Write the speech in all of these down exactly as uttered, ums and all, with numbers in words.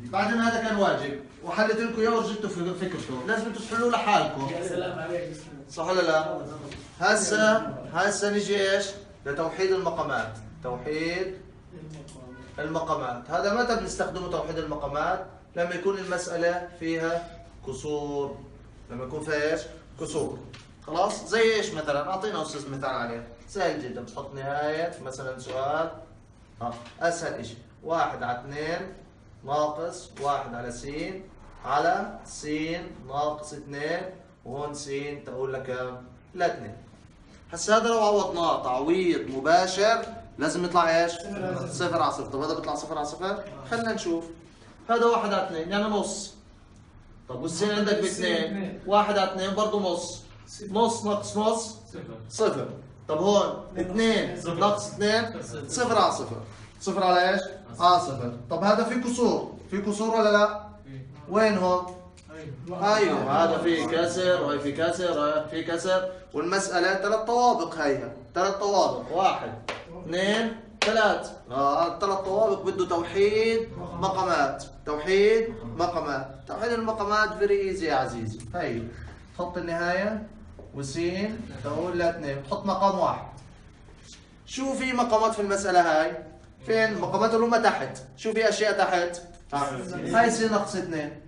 بعدين هذا كان واجب وحليت لكم اياه ورجعتوا في فكرته، لازم تحلوه لحالكم. يا سلام عليك. صح ولا لا؟ هسه هسه نجي ايش؟ لتوحيد المقامات، توحيد المقامات، هذا متى بنستخدمه توحيد المقامات؟ لما يكون المسألة فيها كسور، لما يكون فيها ايش؟ كسور. خلاص؟ زي ايش مثلا؟ اعطينا استاذ مثال عليه، سهل جدا، بتحط نهاية مثلا سؤال اه اسهل شيء، واحد على اثنين ناقص واحد على س على س ناقص اثنين، وهون س تقول لك كم؟ لاثنين. هسا هذا لو عوضناه تعويض مباشر لازم يطلع ايش؟ صفر على صفر. طب هذا بيطلع صفر على صفر؟ خلينا نشوف. هذا واحد على اثنين يعني نص. طب والسين عندك باثنين، واحد على اثنين برضه نص. نص ناقص نص صفر. طب هون اثنين ناقص اثنين صفر على صفر. صفر على ايش؟ على صفر. طب هذا في كسور، في كسور ولا لا؟ وين هون؟ ايوه هذا في كسر وهي في كسر وهي في كسر، والمسألة ثلاث طوابق، هيها ثلاث طوابق، واحد اثنين ثلاث. اه ثلاث طوابق بده توحيد مقامات، توحيد مقامات، توحيد المقامات فيري ايزي يا عزيزي. هي تحط النهاية وسين تقول لاثنين، تحط مقام واحد. شو في مقامات في المسألة هاي؟ فين؟ مقامات اللي هم تحت، شو في اشياء تحت؟ هاي س ناقص اثنين.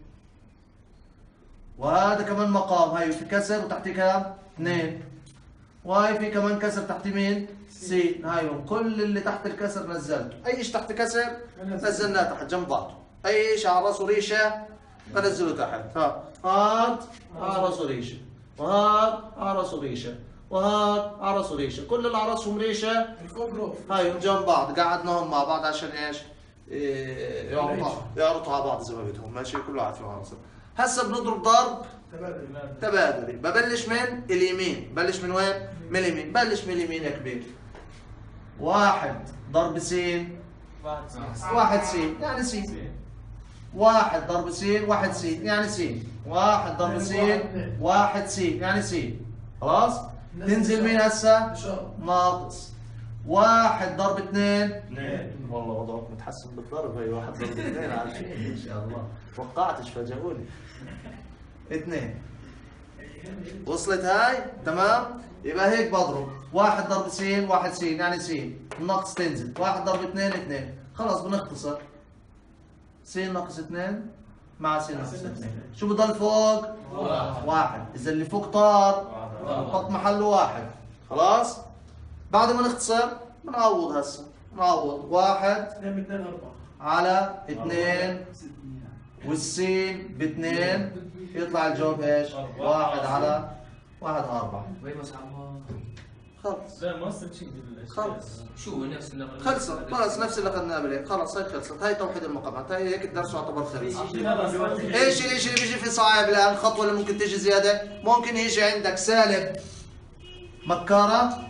وهذا كمان مقام، هاي في كسر وتحتيه كام؟ اثنين. وهاي في كمان كسر تحت مين؟ س. هايهم كل اللي تحت الكسر نزلته، اي شيء تحت كسر نزلناه تحت جنب بعض، اي شيء على راسه ريشه بنزله تحت. ها هاد على راسه ريشه، وهاد على راسه ريشه، وهاد على راسه ريشه، كل اللي على راسهم ريشه هايهم جنب بعض، قعدناهم مع بعض عشان ايش؟ إيه يعرضوا على بعض زي ما بدهم، ماشي؟ كله عارف على راسه. هسه بنضرب ضرب تبادلي، ببلش من اليمين، ببلش من وين؟ من اليمين، بلش من اليمين يا كبير. واحد ضرب س واحد س يعني س. واحد ضرب س واحد س يعني س. واحد ضرب س واحد س يعني س. خلاص؟ تنزل مين هسه؟ ناقص. واحد ضرب اثنين اثنين. والله وضعك متحسن بالضرب، هي واحد ضرب اثنين عارفين ان شاء الله، توقعتش فاجئوني. اثنين. وصلت هاي؟ تمام؟ يبقى هيك بضرب، واحد ضرب س واحد س يعني س، الناقص تنزل، واحد ضرب اثنين اثنين، خلص بنختصر. س ناقص اثنين مع س ناقص اثنين، شو بضل فوق؟ واحد. واحد، إذا اللي فوق طار نحط محله واحد، خلاص؟ بعد ما نختصر بنعوض هسه، نعوض واحد على اثنين والسين باثنين، يطلع الجواب ايش؟ واحد على واحد أربعة. وين مسحبها؟ خلص. لا ما صرت شيء. خلص. شو نفس اللي خلصت، خلص نفس اللي اخذناه بالهيك، خلص هي خلصت، هي توحيد المقامات، هي هيك الدرس يعتبر خلص. ايش الشيء اللي بيجي في صعب الان؟ الخطوة اللي ممكن تيجي زيادة، ممكن يجي عندك سالب مكارة،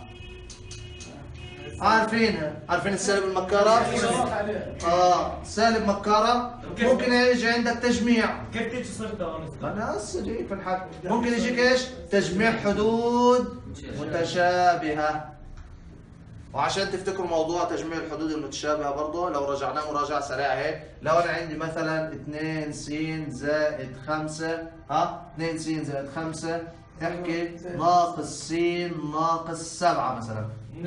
عارفينها، عارفين السالب المكارة؟ اه سالب مكارة. ممكن يجي عندك تجميع. كيف تيجي صفر؟ انا هسه جاي في الحق. ممكن يجيك ايش؟ تجميع حدود متشابهة. وعشان تفتكروا موضوع تجميع الحدود المتشابهة برضه، لو رجعناه مراجعة سريعة هيك، لو انا عندي مثلا اثنين س زائد خمسة، ها؟ اثنين س زائد خمسة، احكي ناقص س ناقص سبعة مثلا.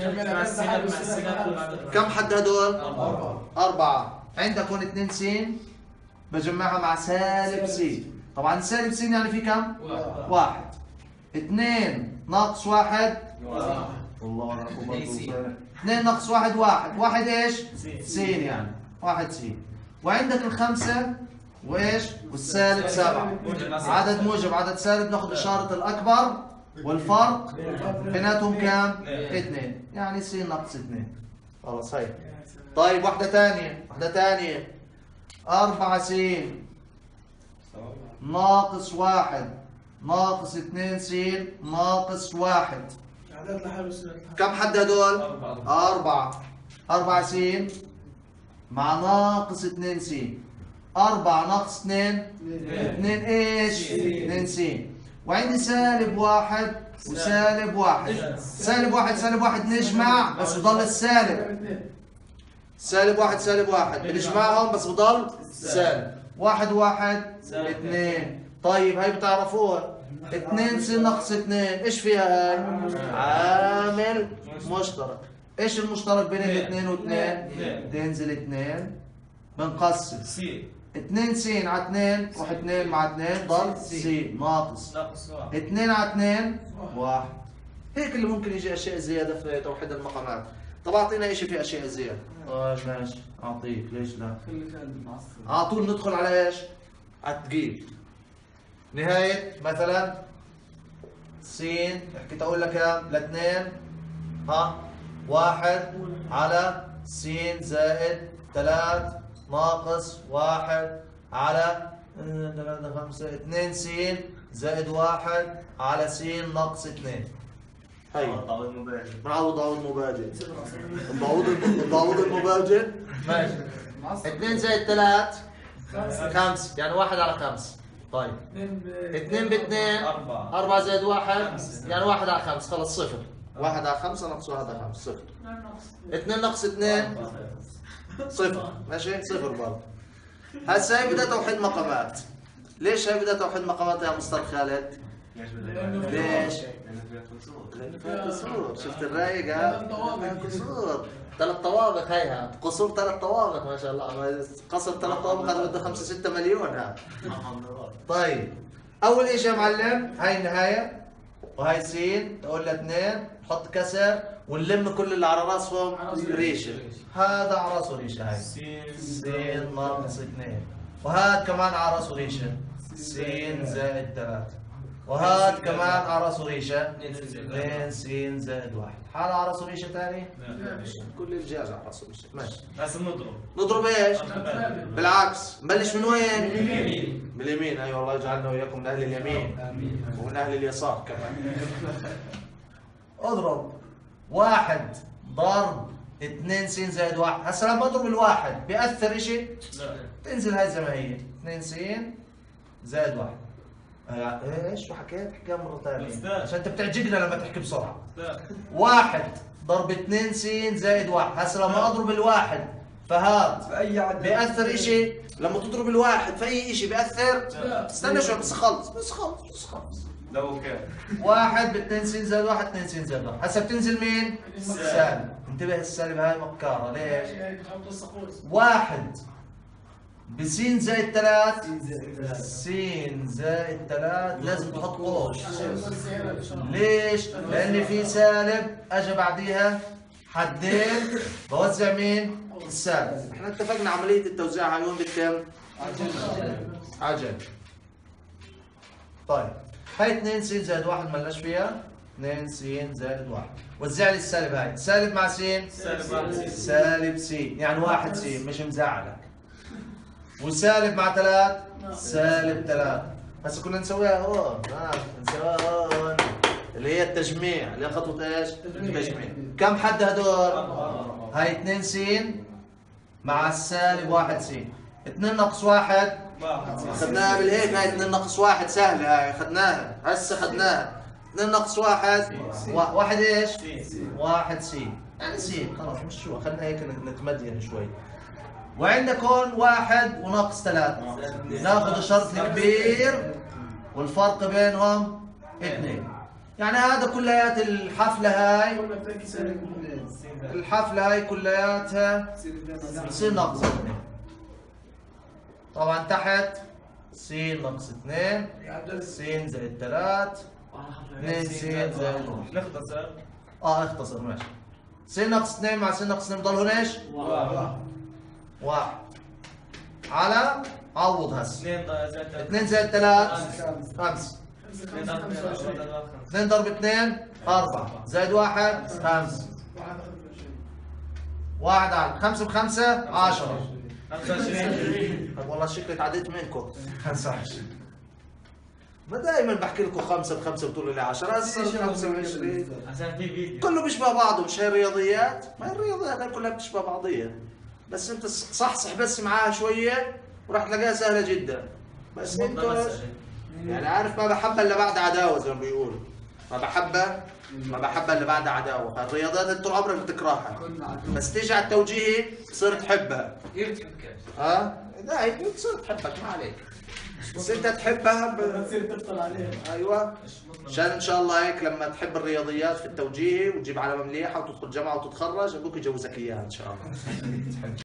كم حد هدول؟ أربعة. أربعة. عندك هون اثنين س بجمعها مع سالب س. طبعا سالب س يعني في كم؟ واحد. واحد. اثنين ناقص واحد؟ واحد. والله أكبر. اثنين ناقص واحد واحد. واحد ايش؟ س يعني. واحد س. وعندك الخمسة وايش؟ والسالب سبعة. عدد موجب عدد سالب، ناخذ إشارة الأكبر والفرق بيناتهم كام؟ اثنين، يعني س ناقص اثنين. خلاص هي. طيب واحدة ثانية، واحدة ثانية. أربعة س ناقص واحد ناقص اثنين س ناقص واحد. كم حد هدول؟ أربعة. أربعة س مع ناقص اثنين س. أربعة ناقص اثنين اثنين ايش؟ اثنين س. وعندي سالب واحد وسالب واحد. سالب واحد سالب واحد نجمع بس بضل السالب. سالب واحد سالب واحد بنجمعهم بس بضل سالب. واحد واحد اثنين. طيب هاي بتعرفوها، اثنين س ناقص اثنين، ايش فيها هاي؟ عامل مشترك. ايش المشترك بين الاثنين واثنين؟ تنزل اثنين بنقسم سي اثنين س على اثنين، روح اثنين مع اثنين ضل س ناقص ناقص واحد اثنين على اثنين واحد. هيك اللي ممكن يجي اشياء زياده في توحيد المقامات. طب اعطينا شيء في اشياء زياده. طيب ماشي اعطيك، ليش لا؟ على طول ندخل على ايش؟ على الثقيل. نهايه مثلا س، حكيت اقول لك كم؟ لاثنين ها واحد على س زائد ثلاث ناقص واحد على ثلاثة خمسة اثنين س زائد واحد على س ناقص اثنين. هي تعويض مباشر. بنعوض تعويض مباشر. بنعوض بنعوض المباشر ماشي. اثنين زائد ثلاث خمسة، يعني واحد على خمسة. طيب اثنين باثنين أربعة. أربعة زائد واحد يعني واحد على خمسة، خلص صفر. واحد على خمسة ناقص واحد على خمسة صفر. اثنين ناقص اثنين صفر، ماشي صفر برضه. هسه هي بدها توحيد مقامات. ليش هي بدها توحيد مقامات يا مستر خالد؟ ليش؟ لأنه فيها قصور، شفت الرايق ها؟ فيها قصور، ثلاث طوابق هيها، قصور ثلاث طوابق ما شاء الله، قصر ثلاث طوابق هذا بده خمسة ستة مليون ها. طيب أول شيء يا معلم هاي النهاية وهاي س، تقول لها اثنين، نحط كسر ونلم كل اللي على راسهم ريشه. هذا على راسه ريشه هاي س ناقص اثنين، وهذا كمان على راسه ريشه س زائد ثلاثة، وهذا كمان على راسه ريشه اثنين س زائد واحد. حال على راسه ريشه ثاني؟ كل الدجاج على راسه ريشه. ماشي. هسه نضرب. نضرب ايش؟ بالعكس، نبلش من وين؟ من اليمين. من اليمين، ايوه الله يجعلنا واياكم من اهل اليمين ومن اهل اليسار كمان. اضرب واحد ضرب اثنين س زائد واحد. هسه لما اضرب الواحد بيأثر شيء؟ لا. تنزل هاي زي ما هي اثنين س زائد واحد. آه، ايش شو حكيت؟ احكيها مرة ثانية عشان انت بتعجبنا لما تحكي بسرعة. لا. واحد ضرب اثنين س زائد واحد. هسه لما اضرب الواحد فهذا بيأثر اشي؟ لما تضرب الواحد في اي اشي بيأثر؟ استنى شوي بس خلص بس خلص بس خلص. لو كان واحد باثنين س زائد واحد اثنين س زائد واحد. هسه بتنزل مين؟ سالب. انتبه السالب هاي مكارة، ليش؟ واحد بس زائد ثلاث س زائد ثلاث لازم تحط قوس. ليش؟ لأن في سالب اجى بعديها حدين بوزع مين؟ السالب. احنا اتفقنا عملية التوزيع هاي وين بتتم؟ عجل. طيب هاي اثنين س زائد واحد ملناش فيها؟ اثنين س زائد واحد. وزع لي السالب هاي، سالب مع س سالب مع س سالب س، يعني واحد س مش مزعلك. وسالب مع ثلاث سالب ثلاث. هسه كنا نسويها هون، اه نسويها هون اللي هي التجميع، اللي هي خطوة ايش؟ التجميع. كم حد هدول؟ هاي اثنين س مع السالب واحد س. اثنين ناقص واحد اخذناها بالهيك، هاي اثنين ناقص واحد سهلة، هاي اخذناها، هسه اخذناها. اثنين ناقص واحد واحد ايش؟ واحد س، يعني س خلاص مش شو، خلينا هيك نتمدين شوي. وعندك هون واحد وناقص ثلاثة، ناخذ الشرط الكبير والفرق بينهم اثنين. يعني هذا كليات الحفلة هاي، الحفلة هاي كلياتها س ناقص اثنين. طبعا تحت س ناقص اثنين س زائد ثلاثة اثنين س زائد واحد. نختصر. اه اختصر ماشي. س ناقص اثنين مع س ناقص اثنين بضل هون ايش؟ واحد. واحد على عوض هسه اثنين زائد ثلاثة. اثنين زائد ثلاثة خمسة. اثنين ضرب اثنين أربعة زائد واحد خمسة. واحد على خمسة بخمسة عشرة. خمسة وعشرين. والله شكلي تعديت منكم. خمسة وعشرين. ما دائما بحكي لكم خمسة بخمسة بتقولوا لي عشرة، هسه خمسة وعشرين. عشان في فيديو. كله بيشبه بعضه، مش هي الرياضيات؟ ما هي الرياضيات كلها بتشبه بعضيها. بس انت صحصح بس معاها شويه وراح تلاقيها سهله جدا. بس انت يعني عارف ما بحبها الا بعد عداوه زي ما بيقولوا. ما بحبها ما بحبها الا بعد عداوه. الرياضات انت طول عمرك بتكرهها بس تيجي على التوجيهي تصير تحبها. كيف تحبكش؟ ها؟ لا هي بتصير تحبك ما عليك، بس انت تحبها ب... تصير تفطر عليها. ايوه، عشان ان شاء الله هيك لما تحب الرياضيات في التوجيهي وتجيب علامه مليحه وتدخل جامعه وتتخرج ابوك يجوزك اياها ان شاء الله.